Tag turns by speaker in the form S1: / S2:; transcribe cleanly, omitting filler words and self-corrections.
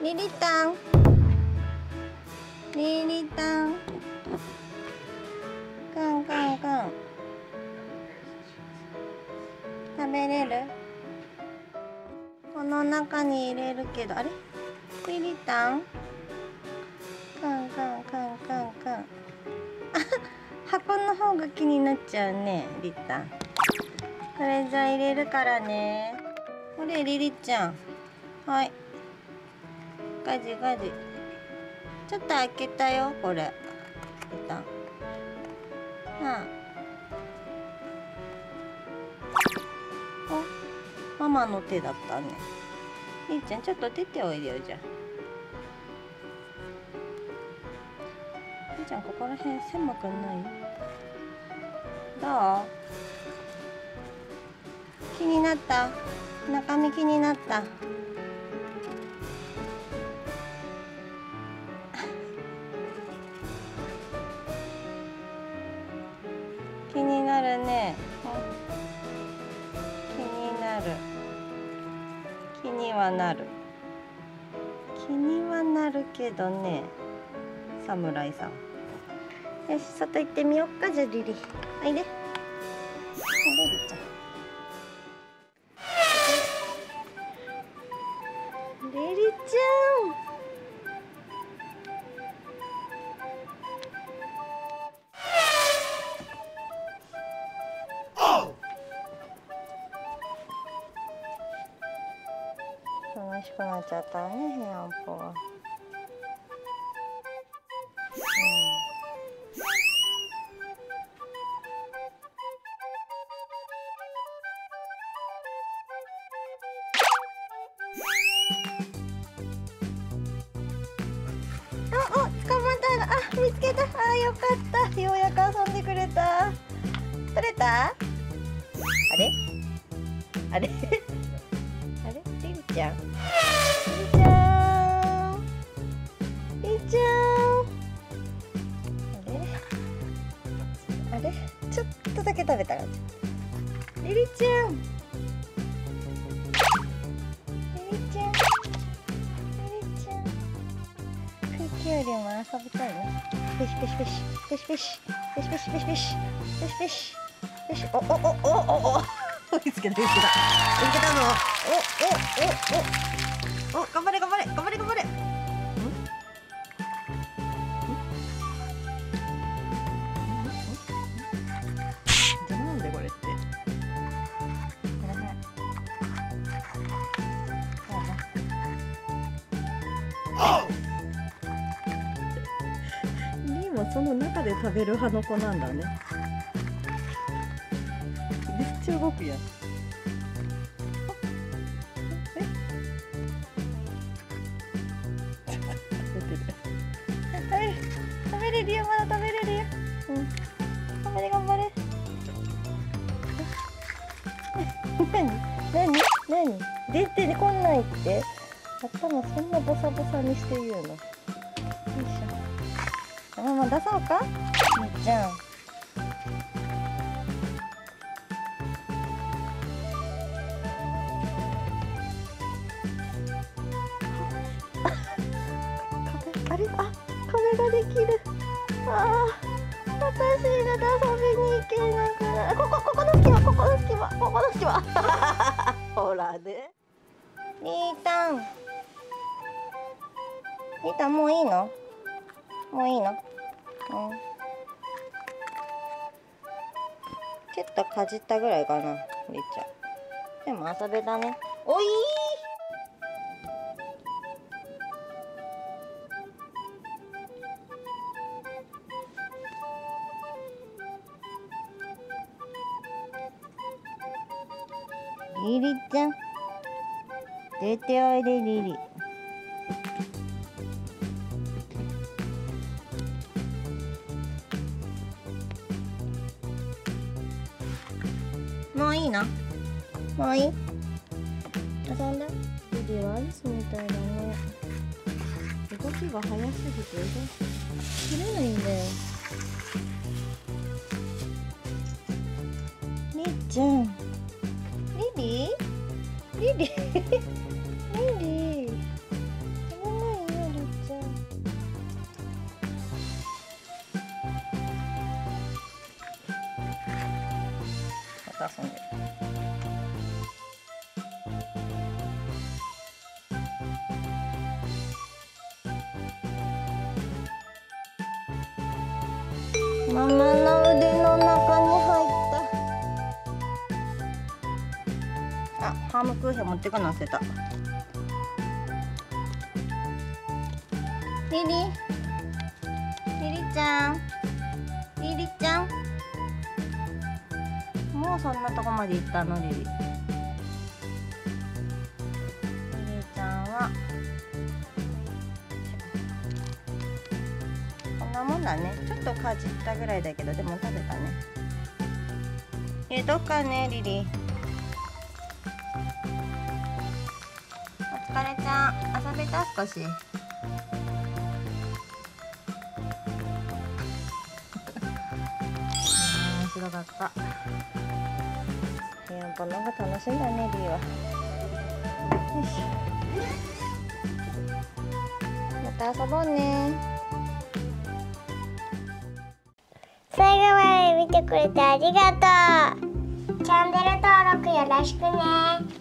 S1: リリタン、リリタン、カンカンカン。食べれる？この中に入れるけど、あれ？リリタン？カンカンカンカンカン。あ、箱の方が気になっちゃうね、リタン。これじゃ入れるからね。これリリちゃん。はい。ガジガジ。ちょっと開けたよ、これ。リタン。お、ママの手だったね。リリちゃん、ちょっと出ておいでよ、じゃあ。リリちゃん、ここら辺狭くない？どう？気になった？中身気になった？気になるね。気になる。気にはなる。気にはなるけどね。侍さん。よし、外行ってみよっか、じゃあリリ。おいで。リリちゃん。リリちゃん。楽しくなっちゃったね、ヘアンポは。捕まった。あ、見つけた。あ、よかった。ようやく遊んでくれた。取れた？あれ？あれ？あれ？リリちゃん。リリちゃん。リリちゃん。あれ？ちょっとだけ食べた感じ。リリちゃん。リリちゃん。リリちゃん。空気よりも遊びたいね。ペシペシペシ。ペシペシ。ペシペシペシペシ。ペシペシ。よし、見つけた、見つけた。見つけたぞ。頑張れ、頑張れ、頑張れ、頑張れ。なんでこれって。リーもその中で食べる派の子なんだね。めっちゃ動くやん。はい、食べれるよ、まだ食べれるよ。頑張れ、頑張れ。何出てこないって。頭そんなボサボサにして言うの。よいしょ。ママ出そうか、みーちゃん。あれ、壁ができる。私が遊びに行けなくなる。この隙間。ほらね。リータン。リータン、もういいの？もういいの？ちょっとかじったぐらいかな、リーちゃん。でも遊べたね。おいー。リリちゃん、出ておいで、リリ。もういいの？もういい？遊んだ？リリはアリスみたいだね。動きが速すぎて切れないんだよ。リリちゃん。リリ？リリ？リリ？ごめんな遊んでる。ママの腕の中に入った。あ、ハームクーヘン持ってくの忘れた。リリちゃん、リリちゃん、もうそんなとこまで行ったの？リリちゃんはこんなもんだね。ちょっとかじったぐらいだけど、でも食べたね。どっかね、リリ。お疲れちゃん、遊べた？少し。面白かった。やっぱなんか楽しいんだね、リーは。よし。また遊ぼうね。
S2: 最後まで見てくれてありがとう。チャンネル登録よろしくね。